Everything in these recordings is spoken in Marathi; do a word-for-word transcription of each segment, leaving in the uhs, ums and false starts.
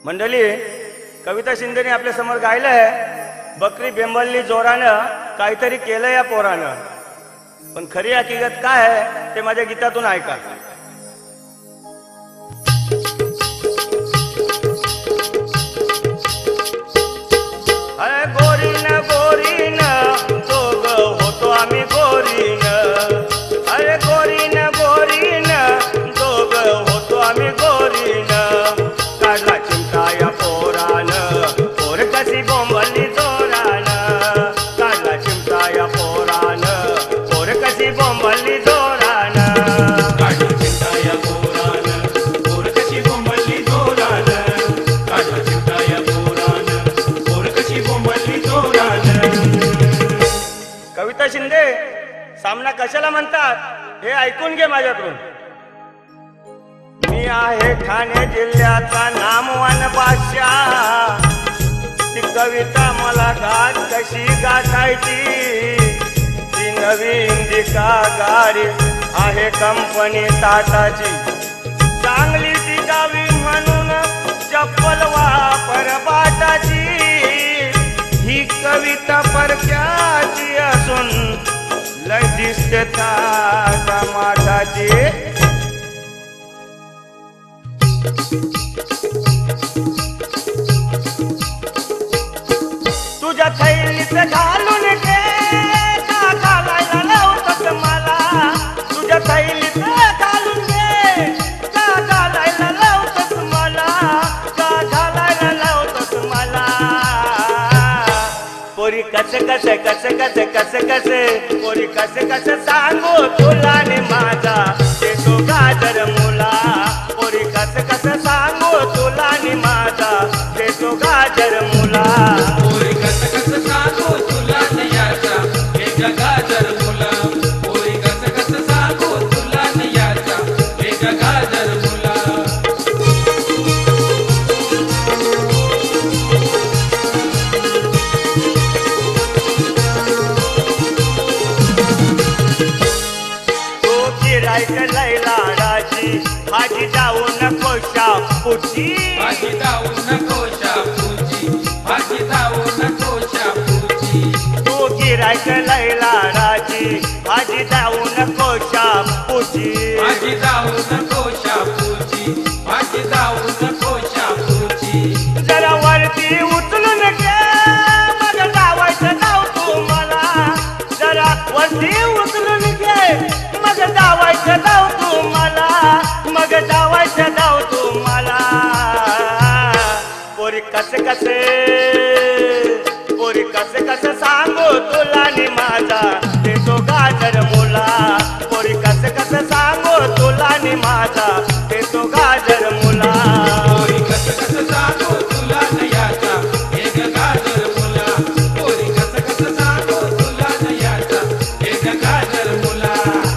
मंडळी, कविता शिंदेने आपल्या समोर गायलं आहे, बकरी बेंबलली जोरानं, काहीतरी केलं या पोरानं. पण खरी हकीकत काय आहे ते माझ्या गीतातून ऐका. अरे गोरीन गोरीन दोघ होतो आम्ही गोरीन, अरे गोरीन गोरीन दोघ होतो आम्ही गोरीन. काढला चिमटा या पोरान, पोर कशी बोंबलली जोरान. काढला चिमटा या पोरान, पोर कशी बोंबलली जोरान. काढला चिमटा या पोरान, पोर कशी बोंबलली जोरान. काढला चिमटा या पोरान, पोर कशी बोंबलली जोरान. कविता शिंदे सामना कशाला म्हणतात हे ऐकून घे माझ्याकडून. मी आहे ठाणे जिल्ह्याचा नामवान बादशाह, ती कविता मला गाठ कशी गाठायची. ती नवीन दिका गाडी आहे कंपनी टाटाची, चांगली ती गावी म्हणून चप्पल वापर बाटाची. ही कविता परक्याची असून लय दिसते थाटा माठाची. तुझ्या थैलीत घालून घे का घालायला लावतात मला. तुझ्या थैलीत घालून घे का घालायला लावतात मला. का घालायला लावतात मला. पोरी कसे कसे कसे कसे कसे कसे पोरी कसे कसे सांगू तुला ने माझा देतो गाजर मुला. पोरी कसे कसे सांगू तुला ने माझा देतो गाजर मुला. पोरी कसं कसं सांगू तुला नयाचा एक गाजर मुला. पोरी कसं कसं सांगू तुला नयाचा एक गाजर मुला. गिरायक लय लाडाची भाजी जाऊ नको शापूची. भाजी जाऊ नको शापूची. भाजी जाऊ नको शापूची. तू गिरायक लय लाडाची भाजी जाऊ नको शापूची. भाजी जाऊ नको शापूची. भाजी जाऊ नको शापूची. जरा वरती उचलून घे मग जावायचं जाऊ तू मला. जरा वरती उचलून घे मग जावायचं जाऊ तू मला. मग जावायचं जाऊ तू मला. पोरी कसे कसे पोरी कसे कसे सांगू तुला नि माझा देतो गाजर मुला. पोरी कसे कसे सांगू तुला नि माझा देतो गाजर मुला. पोरी कसं कसं सांगू तुला नयाचा एक गाजर मुला. पोरी कसं कसं सांगू तुला नयाचा एक गाजर मुला.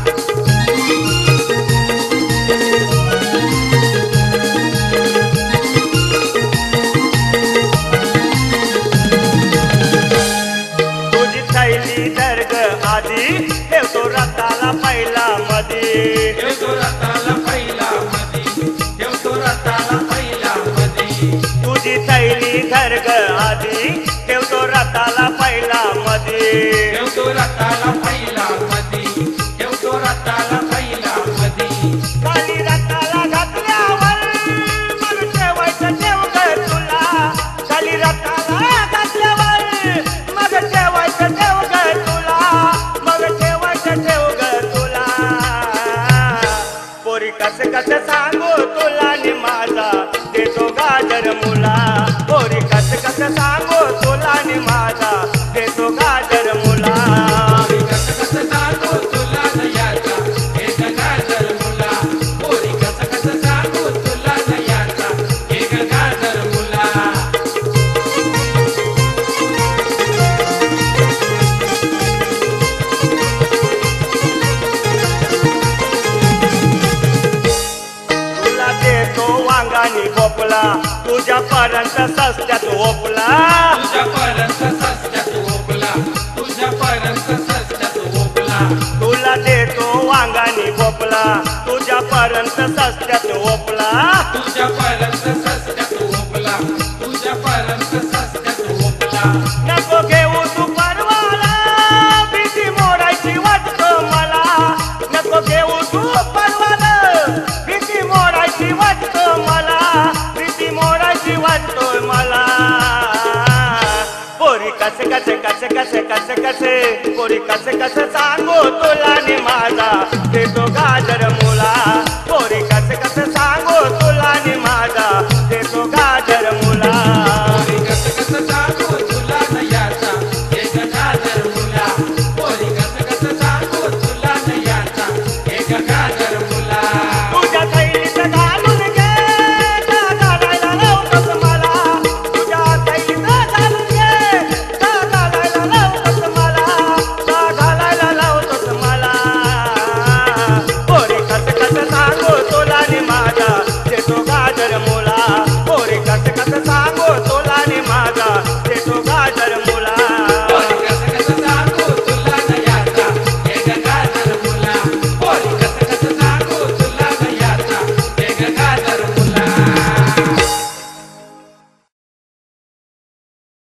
तुझी थैली दर्ग आधी ठेवतो रताला पहिला मधी. ठेवतो रताला पहिला मधी. ठेवतो रताला पहिला मधी. तुझी थैली दर्ग आधी ठेवतो रताला पहिला मधी. ठेवतो रताला पहिला मधी. ठेवतो रताला पहिला मधी. खाली रताला घातल्यावर मग ठेवायचं ठेव ग तुला. खाली रताला घातल्यावर मग ठेवायचं ठेव ग तुला. मग ठेवायचं ठेव ग तुला. पोरी कसे कसे सांगू तुला नि माझा देतो गाजर मुला. पोरी कसे कसे सांगू तुला नि माझा देतो गाजर मुला. पोरी कसं कसं सांगू तुला नयाचा एक गाजर मुला. पोरी कसं कसं सांगू तुला नयाचा एक गाजर मुला. तुला देतो वांगानी भोपला तुझ्यापर्यंत सस्त्यात ओपला. तुझ्यापर्यंत सस्त्यात ओपला. तुझ्यापर्यंत सस्त्यात ओपला. तुला देतो वांगानी भोपला तुझ्यापर्यंत सस्त्यात ओपला. तुझ्यापर्यंत सस्त्यात ओपला. झोपला तुझ्यापर्यंत सस्त्यात झोपला नको घेऊ तू परवाला भीती मोडायची वाटतो मला नको घेऊ तू परवाला भीती मोडायची वाटतो मला भीती मोडायची वाटतोय मला पोरी कसे कसे कसे कसे कसे कसे पोरी कसे कसे सांगू तुला नि माझा देतो गाजर